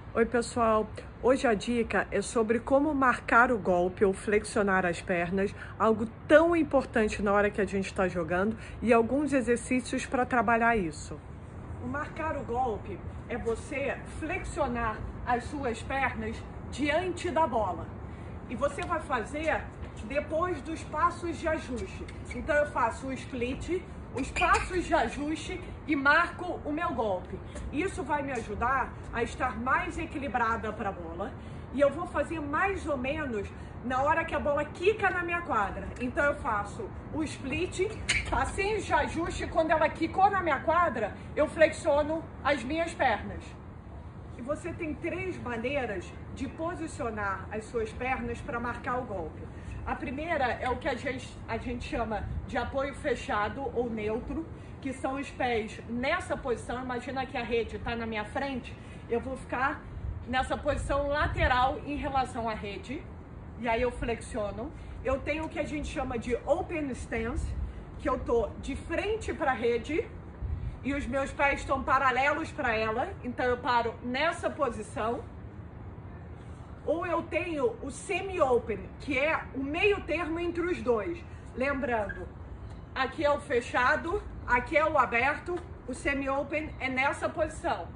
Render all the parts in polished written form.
Oi pessoal, hoje a dica é sobre como marcar o golpe ou flexionar as pernas, algo tão importante na hora que a gente está jogando, e alguns exercícios para trabalhar isso. O marcar o golpe é você flexionar as suas pernas diante da bola. E você vai fazer depois dos passos de ajuste. Então eu faço o split, os passos de ajuste e marco o meu golpe. Isso vai me ajudar a estar mais equilibrada para a bola. E eu vou fazer mais ou menos na hora que a bola quica na minha quadra. Então eu faço o split, passinhos de ajuste, quando ela quicou na minha quadra, eu flexiono as minhas pernas. E você tem 3 maneiras de posicionar as suas pernas para marcar o golpe. A primeira é o que a gente chama de apoio fechado ou neutro, que são os pés nessa posição. Imagina que a rede está na minha frente, eu vou ficar nessa posição lateral em relação à rede, e aí eu flexiono. Eu tenho o que a gente chama de open stance, que eu tô de frente para a rede, e os meus pés estão paralelos para ela, então eu paro nessa posição. Ou eu tenho o semi-open, que é o meio termo entre os dois. Lembrando, aqui é o fechado, aqui é o aberto, o semi-open é nessa posição.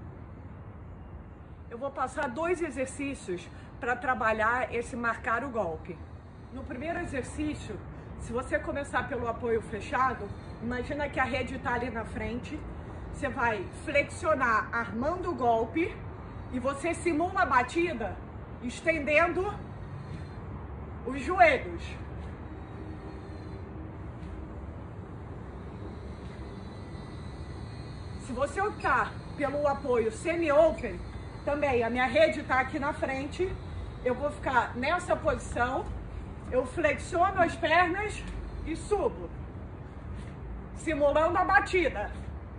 Eu vou passar 2 exercícios para trabalhar esse marcar o golpe. No primeiro exercício, se você começar pelo apoio fechado, imagina que a rede está ali na frente, você vai flexionar armando o golpe e você simula a batida estendendo os joelhos. Se você optar pelo apoio semi-open, também a minha rede está aqui na frente, eu vou ficar nessa posição, eu flexiono as pernas e subo, simulando a batida.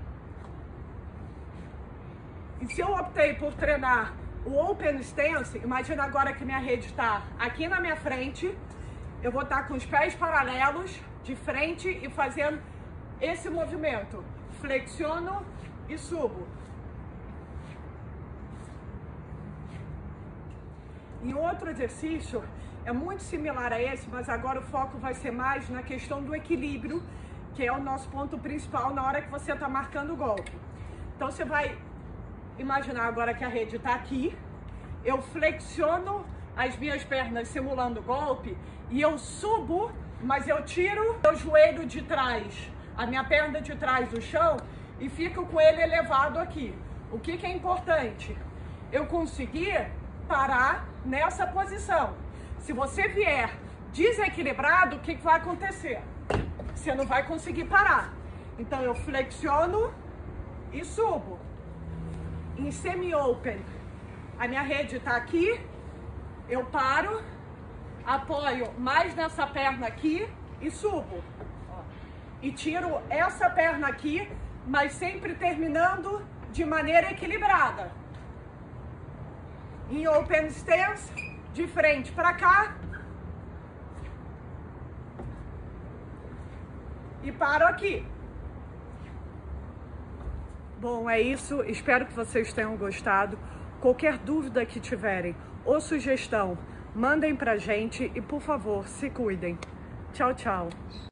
E se eu optei por treinar o open stance, imagina agora que minha rede está aqui na minha frente, eu vou estar com os pés paralelos, de frente e fazendo esse movimento. Flexiono e subo. E outro exercício é muito similar a esse, mas agora o foco vai ser mais na questão do equilíbrio, que é o nosso ponto principal na hora que você está marcando o golpe. Então você vai imaginar agora que a rede está aqui, eu flexiono as minhas pernas simulando o golpe e eu subo, mas eu tiro o joelho de trás, a minha perna de trás do chão e fico com ele elevado aqui. O que é importante? Eu conseguir parar nessa posição. Se você vier desequilibrado, o que vai acontecer? Você não vai conseguir parar. Então eu flexiono e subo. Em semi-open, a minha rede está aqui, eu paro, apoio mais nessa perna aqui e subo. E tiro essa perna aqui, mas sempre terminando de maneira equilibrada. Em open stance, de frente para cá. E paro aqui. Bom, é isso. Espero que vocês tenham gostado. Qualquer dúvida que tiverem ou sugestão, mandem pra gente e, por favor, se cuidem. Tchau, tchau.